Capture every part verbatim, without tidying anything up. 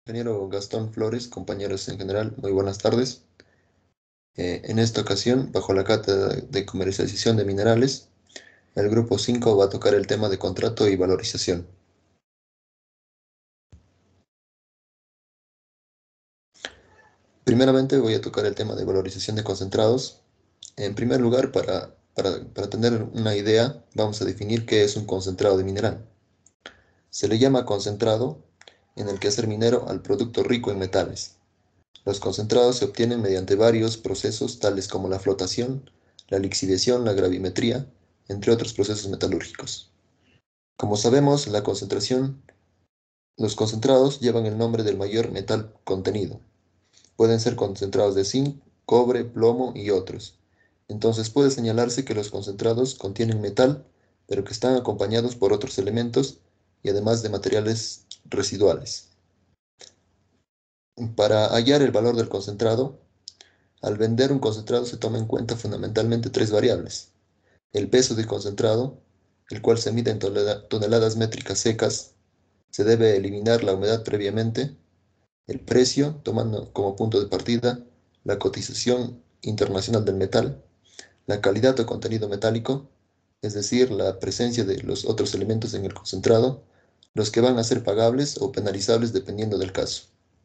Ingeniero Gastón Flores, compañeros en general, muy buenas tardes. Eh, en esta ocasión, bajo la cátedra de comercialización de minerales, el grupo cinco va a tocar el tema de contrato y valorización. Primeramente voy a tocar el tema de valorización de concentrados. En primer lugar, para, para, para tener una idea, vamos a definir qué es un concentrado de mineral. Se le llama concentrado en el quehacer minero al producto rico en metales. Los concentrados se obtienen mediante varios procesos tales como la flotación, la lixiviación, la gravimetría, entre otros procesos metalúrgicos. Como sabemos, la concentración, los concentrados llevan el nombre del mayor metal contenido. Pueden ser concentrados de zinc, cobre, plomo y otros. Entonces puede señalarse que los concentrados contienen metal, pero que están acompañados por otros elementos y además de materiales residuales. Para hallar el valor del concentrado, al vender un concentrado se toma en cuenta fundamentalmente tres variables: el peso del concentrado, el cual se mide en toneladas métricas secas, se debe eliminar la humedad previamente; el precio, tomando como punto de partida la cotización internacional del metal; la calidad o contenido metálico, es decir, la presencia de los otros elementos en el concentrado, los que van a ser pagables o penalizables dependiendo del caso.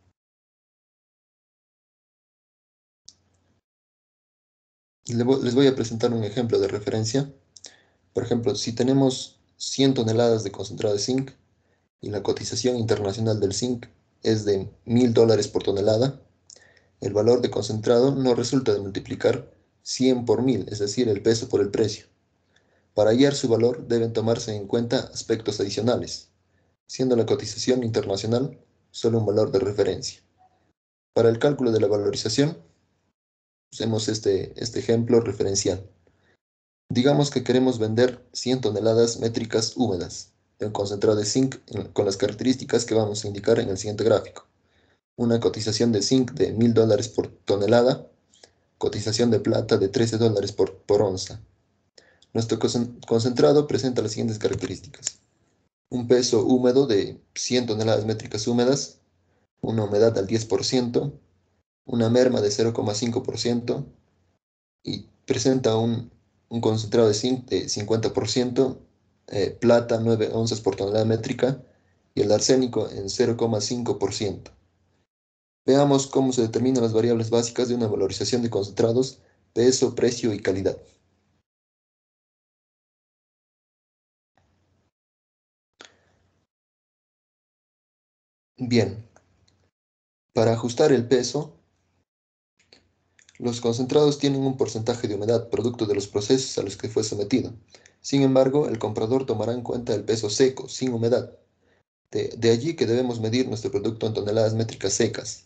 Les voy a presentar un ejemplo de referencia. Por ejemplo, si tenemos cien toneladas de concentrado de zinc y la cotización internacional del zinc es de mil dólares por tonelada, el valor de concentrado no resulta de multiplicar cien por mil, es decir, el peso por el precio. Para hallar su valor deben tomarse en cuenta aspectos adicionales, siendo la cotización internacional solo un valor de referencia. Para el cálculo de la valorización, usemos este, este ejemplo referencial. Digamos que queremos vender cien toneladas métricas húmedas de un concentrado de zinc con las características que vamos a indicar en el siguiente gráfico. Una cotización de zinc de mil dólares por tonelada, cotización de plata de trece dólares por, por onza. Nuestro concentrado presenta las siguientes características: un peso húmedo de cien toneladas métricas húmedas, una humedad al diez por ciento, una merma de cero coma cinco por ciento y presenta un, un concentrado de zinc de cincuenta por ciento, eh, plata nueve onzas por tonelada métrica y el arsénico en cero coma cinco por ciento. Veamos cómo se determinan las variables básicas de una valorización de concentrados: peso, precio y calidad. Bien, para ajustar el peso, los concentrados tienen un porcentaje de humedad producto de los procesos a los que fue sometido. Sin embargo, el comprador tomará en cuenta el peso seco, sin humedad. De, de allí que debemos medir nuestro producto en toneladas métricas secas.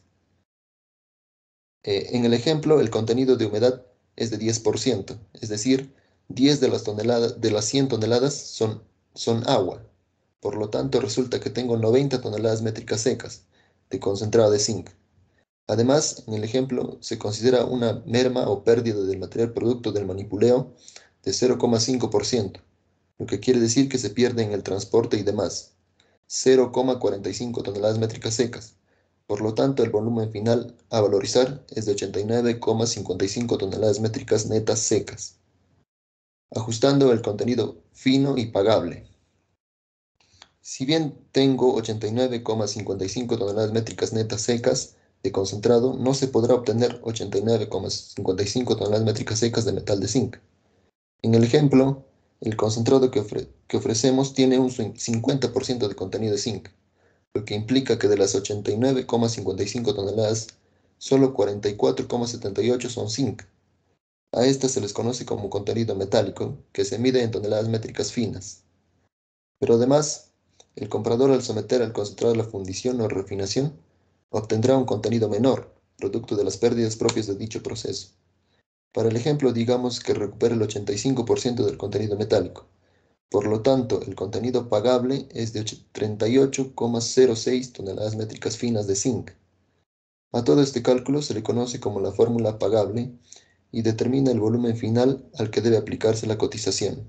Eh, en el ejemplo, el contenido de humedad es de diez por ciento, es decir, diez de las, toneladas, de las cien toneladas son, son agua. Por lo tanto, resulta que tengo noventa toneladas métricas secas de concentrado de zinc. Además, en el ejemplo se considera una merma o pérdida del material producto del manipuleo de cero coma cinco por ciento, lo que quiere decir que se pierde en el transporte y demás, cero coma cuarenta y cinco toneladas métricas secas. Por lo tanto, el volumen final a valorizar es de ochenta y nueve coma cincuenta y cinco toneladas métricas netas secas, ajustando el contenido fino y pagable. Si bien tengo ochenta y nueve coma cincuenta y cinco toneladas métricas netas secas de concentrado, no se podrá obtener ochenta y nueve coma cincuenta y cinco toneladas métricas secas de metal de zinc. En el ejemplo, el concentrado que, ofre que ofrecemos tiene un cincuenta por ciento de contenido de zinc, lo que implica que de las ochenta y nueve coma cincuenta y cinco toneladas, solo cuarenta y cuatro coma setenta y ocho son zinc. A estas se les conoce como contenido metálico, que se mide en toneladas métricas finas. Pero además, el comprador, al someter al concentrado a la fundición o refinación, obtendrá un contenido menor, producto de las pérdidas propias de dicho proceso. Para el ejemplo, digamos que recupera el ochenta y cinco por ciento del contenido metálico. Por lo tanto, el contenido pagable es de treinta y ocho coma cero seis toneladas métricas finas de zinc. A todo este cálculo se le conoce como la fórmula pagable y determina el volumen final al que debe aplicarse la cotización.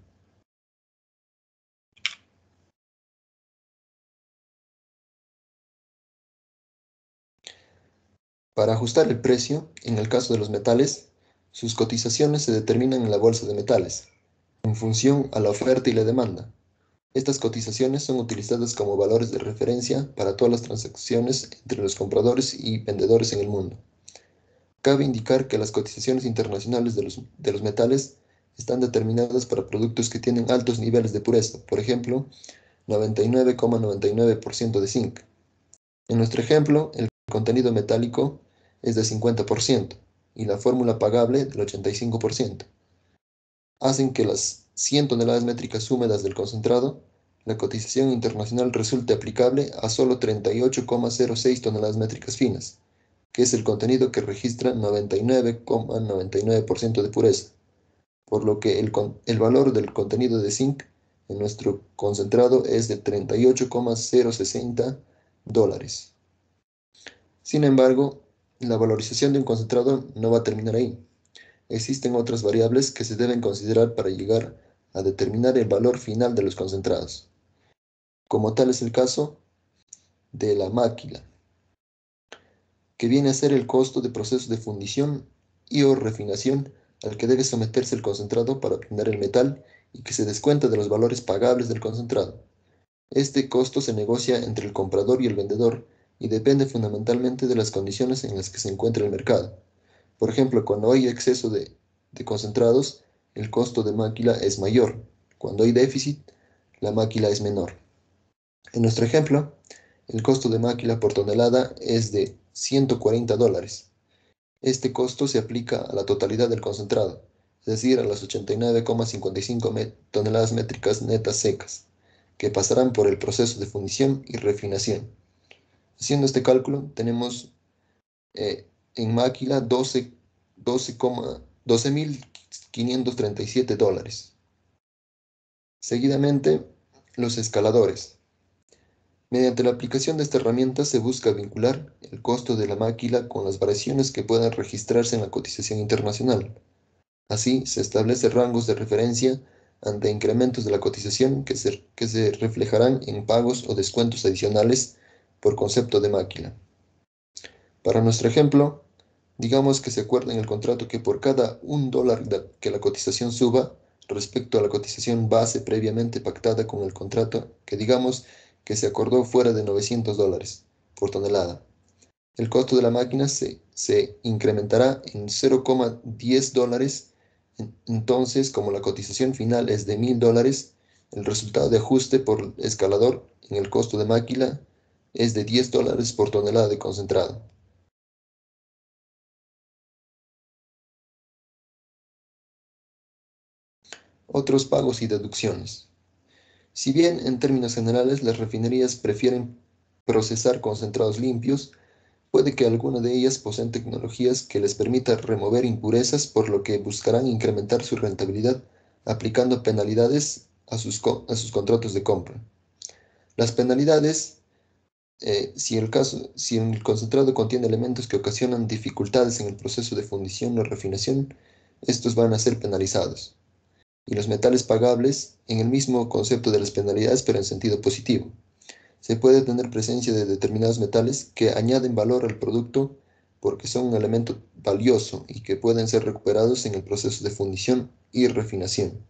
Para ajustar el precio, en el caso de los metales, sus cotizaciones se determinan en la bolsa de metales, en función a la oferta y la demanda. Estas cotizaciones son utilizadas como valores de referencia para todas las transacciones entre los compradores y vendedores en el mundo. Cabe indicar que las cotizaciones internacionales de los, de los metales están determinadas para productos que tienen altos niveles de pureza, por ejemplo, noventa y nueve coma noventa y nueve por ciento de zinc. En nuestro ejemplo, el contenido metálico es de cincuenta por ciento y la fórmula pagable del ochenta y cinco por ciento. Hacen que las cien toneladas métricas húmedas del concentrado, la cotización internacional resulte aplicable a solo treinta y ocho coma cero seis toneladas métricas finas, que es el contenido que registra noventa y nueve coma noventa y nueve por ciento de pureza, por lo que el, el valor del contenido de zinc en nuestro concentrado es de treinta y ocho coma cero sesenta dólares. Sin embargo, la valorización de un concentrado no va a terminar ahí. Existen otras variables que se deben considerar para llegar a determinar el valor final de los concentrados, como tal es el caso de la máquila, que viene a ser el costo de proceso de fundición y o refinación al que debe someterse el concentrado para obtener el metal y que se descuenta de los valores pagables del concentrado. Este costo se negocia entre el comprador y el vendedor y depende fundamentalmente de las condiciones en las que se encuentra el mercado. Por ejemplo, cuando hay exceso de, de concentrados, el costo de máquila es mayor. Cuando hay déficit, la máquila es menor. En nuestro ejemplo, el costo de máquila por tonelada es de ciento cuarenta dólares. Este costo se aplica a la totalidad del concentrado, es decir, a las ochenta y nueve coma cincuenta y cinco toneladas métricas netas secas, que pasarán por el proceso de fundición y refinación. Haciendo este cálculo, tenemos eh, en máquila doce mil quinientos treinta y siete dólares. Seguidamente, los escaladores. Mediante la aplicación de esta herramienta se busca vincular el costo de la máquila con las variaciones que puedan registrarse en la cotización internacional. Así, se establecen rangos de referencia ante incrementos de la cotización que se, que se reflejarán en pagos o descuentos adicionales por concepto de máquila. Para nuestro ejemplo, digamos que se acuerda en el contrato que por cada un dólar que la cotización suba respecto a la cotización base previamente pactada con el contrato, que digamos que se acordó fuera de novecientos dólares por tonelada, el costo de la máquina se, se incrementará en cero coma diez dólares. Entonces, como la cotización final es de mil dólares, el resultado de ajuste por escalador en el costo de máquina es de diez dólares por tonelada de concentrado. Otros pagos y deducciones. Si bien en términos generales las refinerías prefieren procesar concentrados limpios, puede que alguna de ellas poseen tecnologías que les permita remover impurezas, por lo que buscarán incrementar su rentabilidad aplicando penalidades a sus, a sus contratos de compra. Las penalidades, eh, si, el caso, si el concentrado contiene elementos que ocasionan dificultades en el proceso de fundición o refinación, estos van a ser penalizados. Y los metales pagables, en el mismo concepto de las penalidades, pero en sentido positivo. Se puede tener presencia de determinados metales que añaden valor al producto porque son un elemento valioso y que pueden ser recuperados en el proceso de fundición y refinación.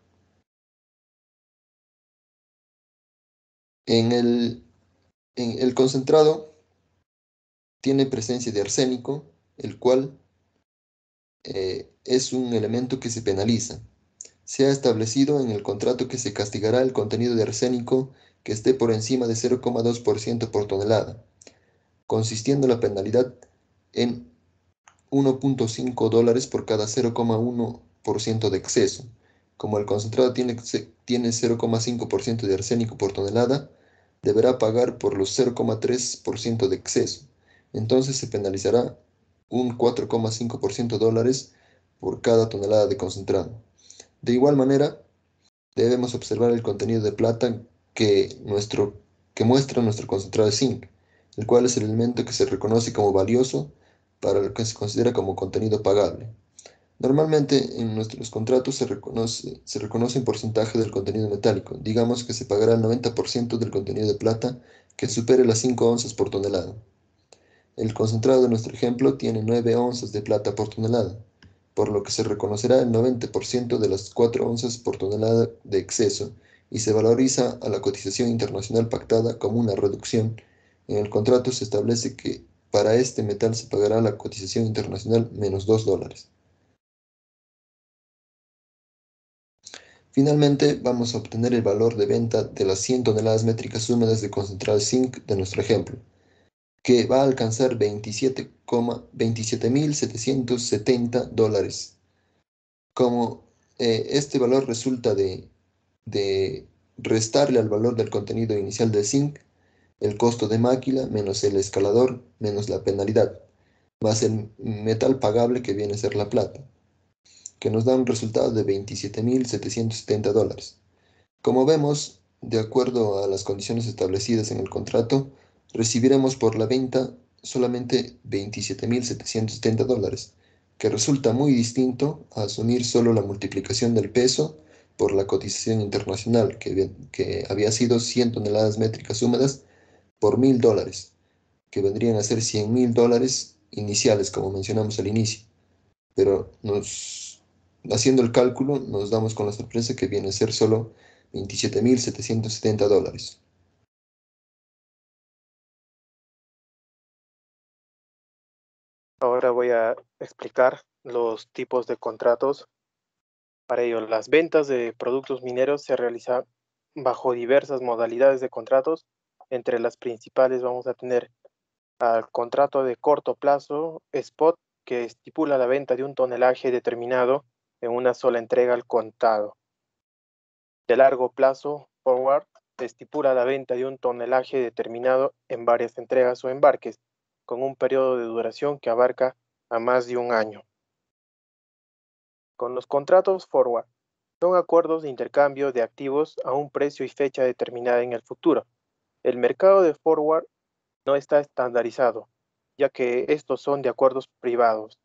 En el, en el concentrado tiene presencia de arsénico, el cual eh, es un elemento que se penaliza. Se ha establecido en el contrato que se castigará el contenido de arsénico que esté por encima de cero coma dos por ciento por tonelada, consistiendo la penalidad en uno punto cinco dólares por cada cero coma uno por ciento de exceso. Como el concentrado tiene, tiene cero coma cinco por ciento de arsénico por tonelada, deberá pagar por los cero coma tres por ciento de exceso. Entonces se penalizará un cuatro coma cinco por ciento de dólares por cada tonelada de concentrado. De igual manera, debemos observar el contenido de plata que, nuestro, que muestra nuestro concentrado de zinc, el cual es el elemento que se reconoce como valioso para lo que se considera como contenido pagable. Normalmente en nuestros contratos se reconoce, se reconoce un porcentaje del contenido metálico. Digamos que se pagará el noventa por ciento del contenido de plata que supere las cinco onzas por tonelada. El concentrado de nuestro ejemplo tiene nueve onzas de plata por tonelada, por lo que se reconocerá el noventa por ciento de las cuatro onzas por tonelada de exceso y se valoriza a la cotización internacional pactada como una reducción. En el contrato se establece que para este metal se pagará la cotización internacional menos dos dólares. Finalmente, vamos a obtener el valor de venta de las cien toneladas métricas húmedas de concentrado zinc de nuestro ejemplo, que va a alcanzar veintisiete mil setecientos setenta dólares. Como eh, este valor resulta de, de restarle al valor del contenido inicial de zinc, el costo de máquina menos el escalador menos la penalidad, más el metal pagable que viene a ser la plata, que nos da un resultado de veintisiete mil setecientos setenta dólares. Como vemos, de acuerdo a las condiciones establecidas en el contrato, recibiremos por la venta solamente veintisiete mil setecientos setenta dólares, que resulta muy distinto a asumir solo la multiplicación del peso por la cotización internacional, que, que había sido cien toneladas métricas húmedas por mil dólares, que vendrían a ser cien mil dólares iniciales, como mencionamos al inicio. Pero nos, haciendo el cálculo nos damos con la sorpresa que viene a ser solo veintisiete mil setecientos setenta dólares. Ahora voy a explicar los tipos de contratos. Para ello, las ventas de productos mineros se realizan bajo diversas modalidades de contratos. Entre las principales vamos a tener al contrato de corto plazo, spot, que estipula la venta de un tonelaje determinado en una sola entrega al contado. De largo plazo, forward, estipula la venta de un tonelaje determinado en varias entregas o embarques, con un periodo de duración que abarca a más de un año. Con los contratos forward, son acuerdos de intercambio de activos a un precio y fecha determinada en el futuro. El mercado de forward no está estandarizado, ya que estos son de acuerdos privados.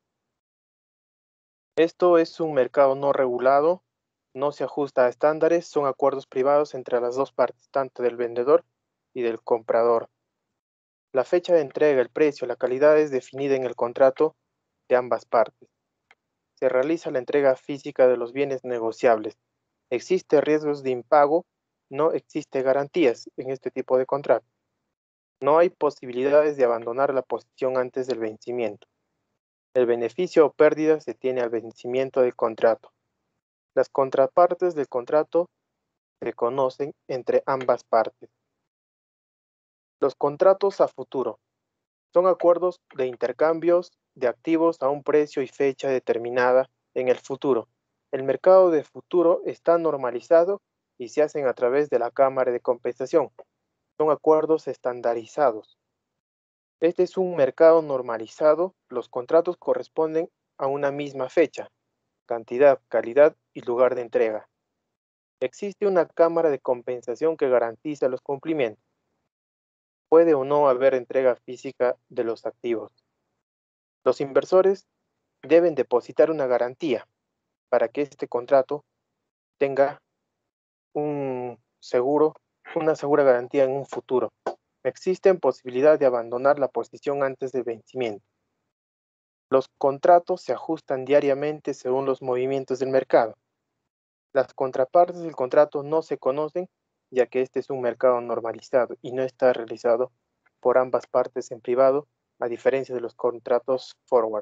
Esto es un mercado no regulado, no se ajusta a estándares, son acuerdos privados entre las dos partes, tanto del vendedor y del comprador. La fecha de entrega, el precio, la calidad es definida en el contrato de ambas partes. Se realiza la entrega física de los bienes negociables. Existe riesgos de impago, no existe garantías en este tipo de contrato. No hay posibilidades de abandonar la posición antes del vencimiento. El beneficio o pérdida se tiene al vencimiento del contrato. Las contrapartes del contrato se conocen entre ambas partes. Los contratos a futuro son acuerdos de intercambios de activos a un precio y fecha determinada en el futuro. El mercado de futuro está normalizado y se hacen a través de la Cámara de Compensación. Son acuerdos estandarizados. Este es un mercado normalizado. Los contratos corresponden a una misma fecha, cantidad, calidad y lugar de entrega. Existe una cámara de compensación que garantiza los cumplimientos. Puede o no haber entrega física de los activos. Los inversores deben depositar una garantía para que este contrato tenga un seguro, una segura garantía en un futuro. Existe posibilidad de abandonar la posición antes del vencimiento. Los contratos se ajustan diariamente según los movimientos del mercado. Las contrapartes del contrato no se conocen, ya que este es un mercado normalizado y no está realizado por ambas partes en privado, a diferencia de los contratos forward.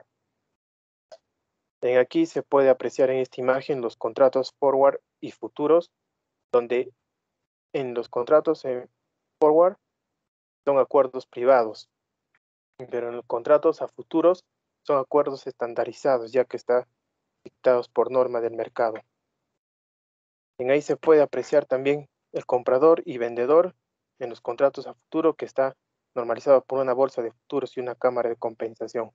En aquí se puede apreciar en esta imagen los contratos forward y futuros, donde en los contratos en forward son acuerdos privados, pero en los contratos a futuros son acuerdos estandarizados, ya que están dictados por norma del mercado. En ahí se puede apreciar también el comprador y vendedor en los contratos a futuro, que está normalizado por una bolsa de futuros y una cámara de compensación.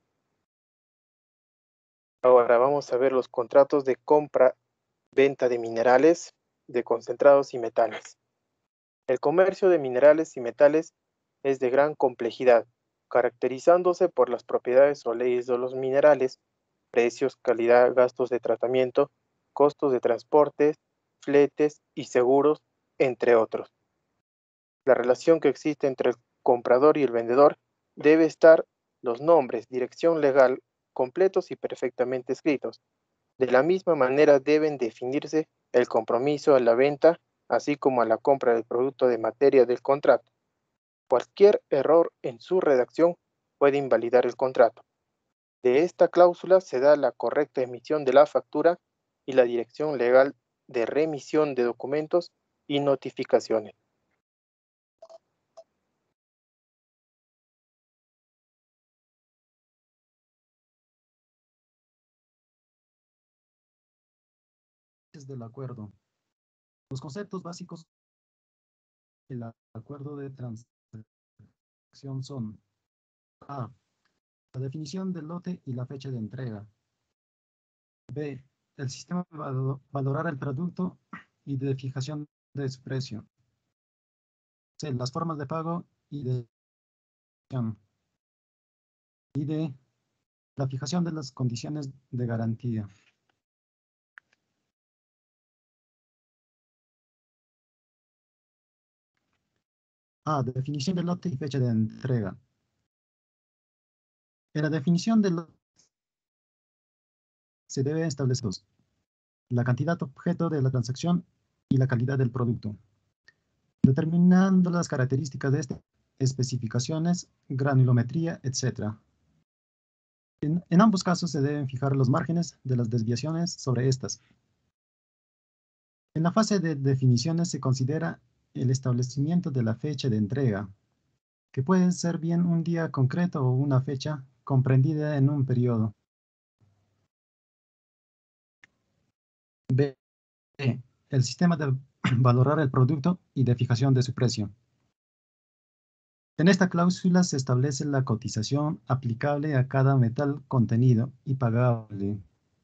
Ahora vamos a ver los contratos de compra-venta de minerales, de concentrados y metales. El comercio de minerales y metales es de gran complejidad, caracterizándose por las propiedades o leyes de los minerales, precios, calidad, gastos de tratamiento, costos de transporte, fletes y seguros, entre otros. La relación que existe entre el comprador y el vendedor debe estar los nombres, dirección legal completos y perfectamente escritos. De la misma manera deben definirse el compromiso a la venta, así como a la compra del producto de materia del contrato. Cualquier error en su redacción puede invalidar el contrato. De esta cláusula se da la correcta emisión de la factura y la dirección legal de remisión de documentos y notificaciones. Del acuerdo. Los conceptos básicos del acuerdo de transacción son: A. La definición del lote y la fecha de entrega. B. El sistema de valorar el producto y de fijación de su precio. C. Las formas de pago y de y D. La fijación de las condiciones de garantía. A. Definición del lote y fecha de entrega. En la definición del lote se debe establecer dos: la cantidad objeto de la transacción y la calidad del producto, determinando las características de este, especificaciones, granulometría, etcétera. En, en ambos casos se deben fijar los márgenes de las desviaciones sobre estas. En la fase de definiciones se considera el establecimiento de la fecha de entrega, que puede ser bien un día concreto o una fecha comprendida en un periodo. B. El sistema de valorar el producto y de fijación de su precio. En esta cláusula se establece la cotización aplicable a cada metal contenido y pagable,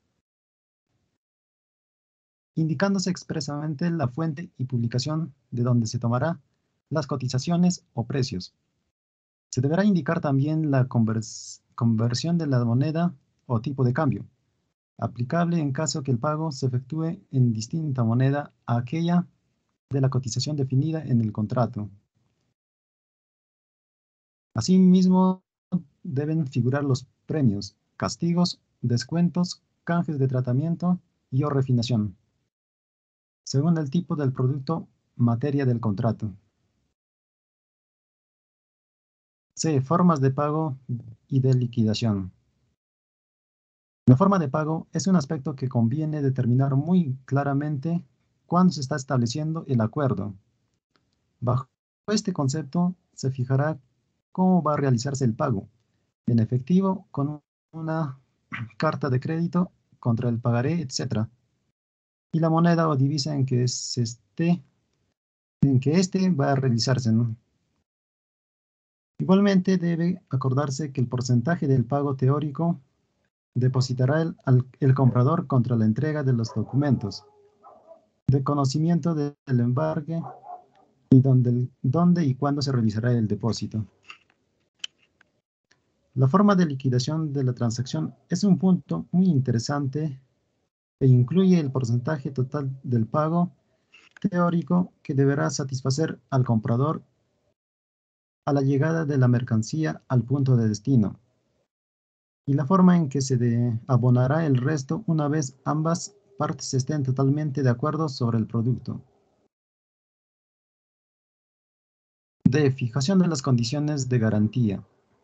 indicándose expresamente la fuente y publicación de donde se tomará las cotizaciones o precios. Se deberá indicar también la convers conversión de la moneda o tipo de cambio, aplicable en caso que el pago se efectúe en distinta moneda a aquella de la cotización definida en el contrato. Asimismo, deben figurar los premios, castigos, descuentos, canjes de tratamiento y o refinación, según el tipo del producto, materia del contrato. C. Formas de pago y de liquidación. La forma de pago es un aspecto que conviene determinar muy claramente cuando se está estableciendo el acuerdo. Bajo este concepto se fijará cómo va a realizarse el pago: en efectivo, con una carta de crédito, contra el pagaré, etcétera, y la moneda o divisa en que se esté, en que éste va a realizarse, ¿no? Igualmente debe acordarse que el porcentaje del pago teórico depositará el, al, el comprador contra la entrega de los documentos de conocimiento del embargue y dónde, dónde y cuándo se realizará el depósito. La forma de liquidación de la transacción es un punto muy interesante e incluye el porcentaje total del pago teórico que deberá satisfacer al comprador a la llegada de la mercancía al punto de destino, y la forma en que se de abonará el resto una vez ambas partes estén totalmente de acuerdo sobre el producto. D. Fijación de las condiciones de garantía.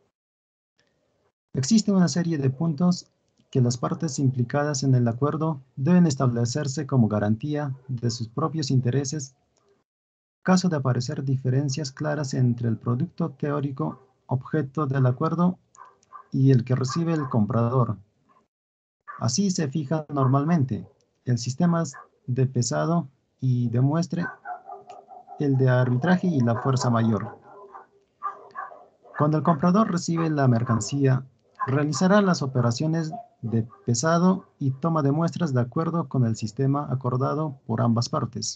Existe una serie de puntos que las partes implicadas en el acuerdo deben establecerse como garantía de sus propios intereses caso de aparecer diferencias claras entre el producto teórico objeto del acuerdo y el que recibe el comprador. Así se fija normalmente el sistema de pesado y demuestre el de arbitraje y la fuerza mayor. Cuando el comprador recibe la mercancía, realizará las operaciones de pesado y toma de muestras de acuerdo con el sistema acordado por ambas partes.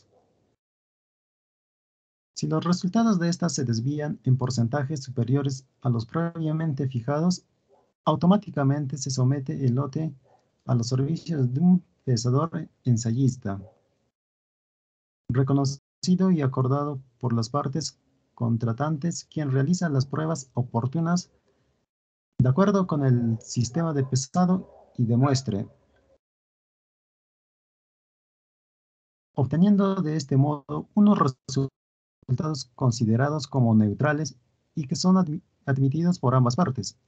Si los resultados de estas se desvían en porcentajes superiores a los previamente fijados, automáticamente se somete el lote a los servicios de un pesador ensayista, reconocido y acordado por las partes contratantes, quien realiza las pruebas oportunas De acuerdo con el sistema de pesado y demuestre, obteniendo de este modo unos resultados considerados como neutrales y que son admi- admitidos por ambas partes.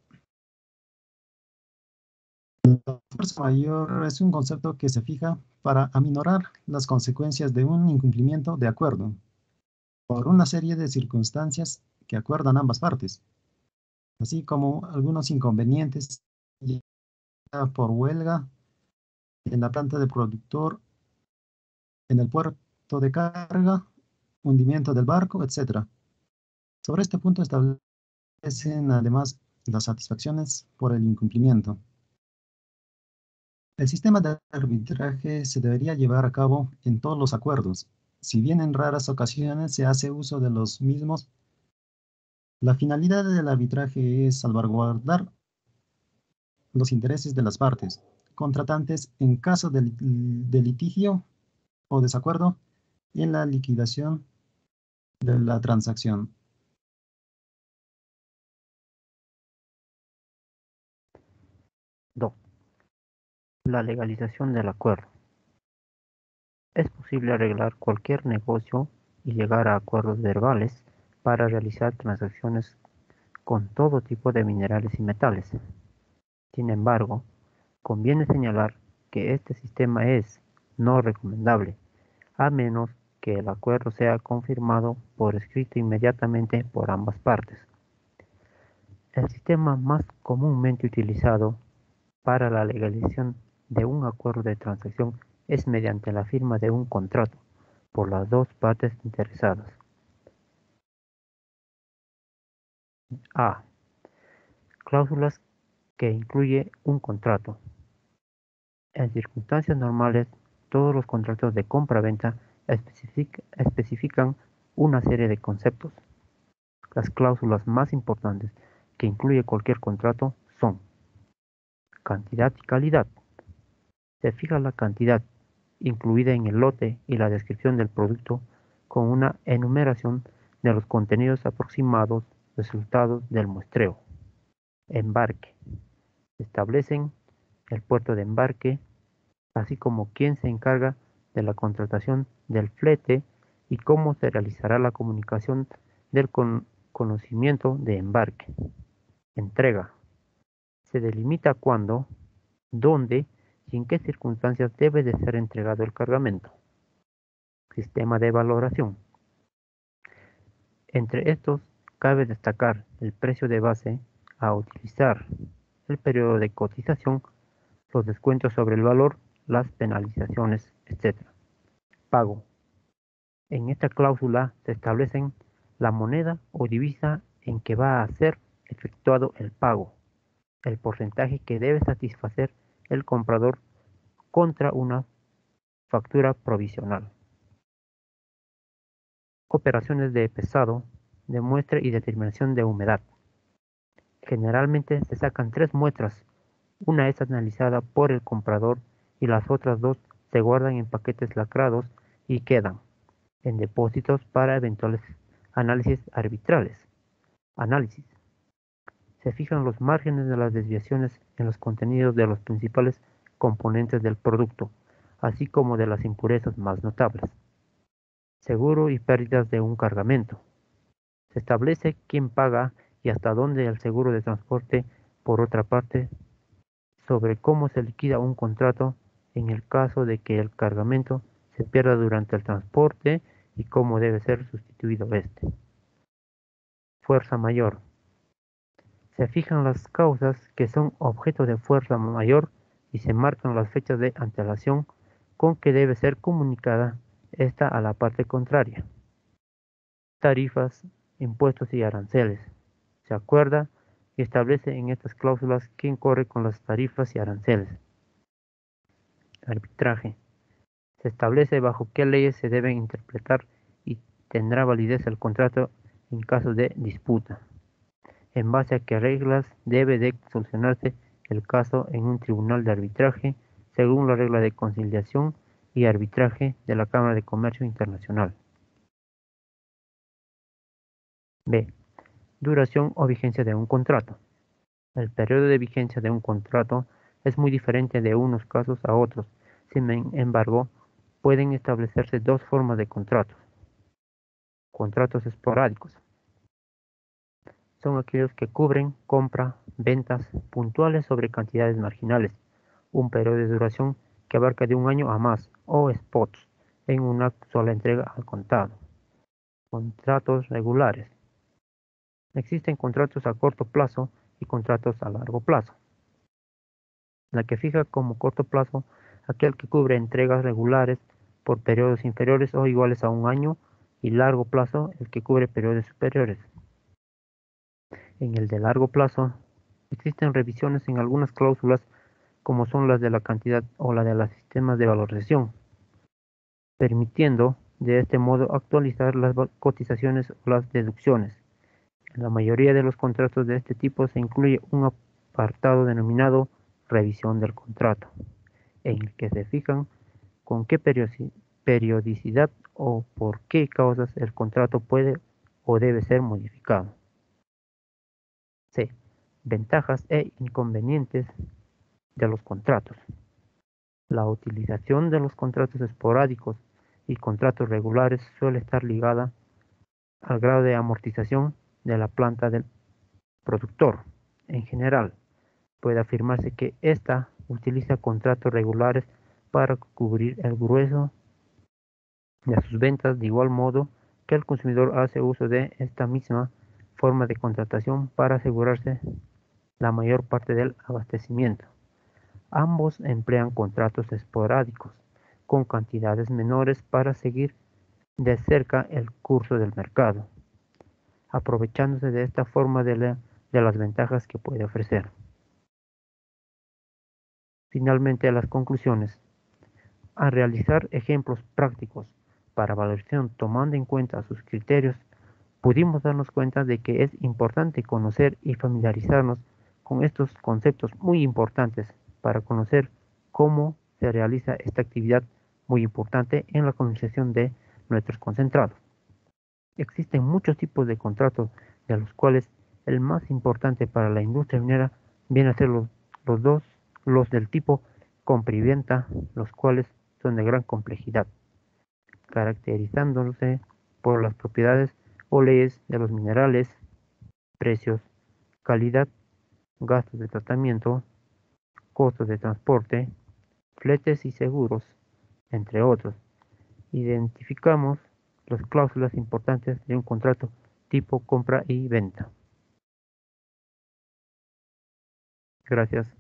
La fuerza mayor es un concepto que se fija para aminorar las consecuencias de un incumplimiento de acuerdo por una serie de circunstancias que acuerdan ambas partes, así como algunos inconvenientes ya por huelga en la planta del productor, en el puerto de carga, hundimiento del barco, etcétera. Sobre este punto establecen además las satisfacciones por el incumplimiento. El sistema de arbitraje se debería llevar a cabo en todos los acuerdos. Si bien en raras ocasiones se hace uso de los mismos, la finalidad del arbitraje es salvaguardar los intereses de las partes contratantes en caso de, de litigio o desacuerdo en la liquidación de la transacción. dos. La legalización del acuerdo. Es posible arreglar cualquier negocio y llegar a acuerdos verbales para realizar transacciones con todo tipo de minerales y metales. Sin embargo, conviene señalar que este sistema es no recomendable, a menos que el acuerdo sea confirmado por escrito inmediatamente por ambas partes. El sistema más comúnmente utilizado para la legalización de un acuerdo de transacción es mediante la firma de un contrato por las dos partes interesadas. A. Cláusulas que incluye un contrato. En circunstancias normales, todos los contratos de compra-venta especific- especifican una serie de conceptos. Las cláusulas más importantes que incluye cualquier contrato son cantidad y calidad. Se fija la cantidad incluida en el lote y la descripción del producto con una enumeración de los contenidos aproximados resultados del muestreo. Embarque. Se establecen el puerto de embarque, así como quién se encarga de la contratación del flete y cómo se realizará la comunicación del con- conocimiento de embarque. Entrega. Se delimita cuándo, dónde y en qué circunstancias debe de ser entregado el cargamento. Sistema de valoración. Entre estos, cabe destacar el precio de base a utilizar, el periodo de cotización, los descuentos sobre el valor, las penalizaciones, etcétera. Pago. En esta cláusula se establecen la moneda o divisa en que va a ser efectuado el pago, el porcentaje que debe satisfacer el comprador contra una factura provisional. Operaciones de pesado, de muestra y determinación de humedad. Generalmente se sacan tres muestras, una es analizada por el comprador y las otras dos se guardan en paquetes lacrados y quedan en depósitos para eventuales análisis arbitrales. Análisis. Se fijan los márgenes de las desviaciones en los contenidos de los principales componentes del producto, así como de las impurezas más notables. Seguro y pérdidas de un cargamento. Se establece quién paga y hasta dónde el seguro de transporte. Por otra parte, sobre cómo se liquida un contrato en el caso de que el cargamento se pierda durante el transporte y cómo debe ser sustituido este. Fuerza mayor. Se fijan las causas que son objeto de fuerza mayor y se marcan las fechas de antelación con que debe ser comunicada esta a la parte contraria. Tarifas, impuestos y aranceles. Se acuerda y establece en estas cláusulas quién corre con las tarifas y aranceles. Arbitraje. Se establece bajo qué leyes se deben interpretar y tendrá validez el contrato en caso de disputa. En base a qué reglas debe de solucionarse el caso en un tribunal de arbitraje según la regla de conciliación y arbitraje de la Cámara de Comercio Internacional. B. Duración o vigencia de un contrato. El periodo de vigencia de un contrato es muy diferente de unos casos a otros. Sin embargo, pueden establecerse dos formas de contratos. Contratos esporádicos. Son aquellos que cubren compra, ventas puntuales sobre cantidades marginales, un periodo de duración que abarca de un año a más, o spots, en una sola entrega al contado. Contratos regulares. Existen contratos a corto plazo y contratos a largo plazo. La que fija como corto plazo aquel que cubre entregas regulares por periodos inferiores o iguales a un año, y largo plazo el que cubre periodos superiores. En el de largo plazo existen revisiones en algunas cláusulas, como son las de la cantidad o la de los sistemas de valorización, permitiendo de este modo actualizar las cotizaciones o las deducciones. En la mayoría de los contratos de este tipo se incluye un apartado denominado revisión del contrato, en el que se fijan con qué periodicidad o por qué causas el contrato puede o debe ser modificado. C. Ventajas e inconvenientes de los contratos. La utilización de los contratos esporádicos y contratos regulares suele estar ligada al grado de amortización de la planta del productor. En general, puede afirmarse que ésta utiliza contratos regulares para cubrir el grueso de sus ventas, de igual modo que el consumidor hace uso de esta misma forma de contratación para asegurarse la mayor parte del abastecimiento. Ambos emplean contratos esporádicos con cantidades menores para seguir de cerca el curso del mercado, aprovechándose de esta forma de, la, de las ventajas que puede ofrecer. Finalmente, las conclusiones. Al realizar ejemplos prácticos para valoración tomando en cuenta sus criterios, pudimos darnos cuenta de que es importante conocer y familiarizarnos con estos conceptos muy importantes para conocer cómo se realiza esta actividad muy importante en la comercialización de nuestros concentrados. Existen muchos tipos de contratos, de los cuales el más importante para la industria minera viene a ser los, los dos, los del tipo compra y venta, los cuales son de gran complejidad, caracterizándose por las propiedades o leyes de los minerales, precios, calidad, gastos de tratamiento, costos de transporte, fletes y seguros, entre otros. Identificamos las cláusulas importantes de un contrato tipo compra y venta. Gracias.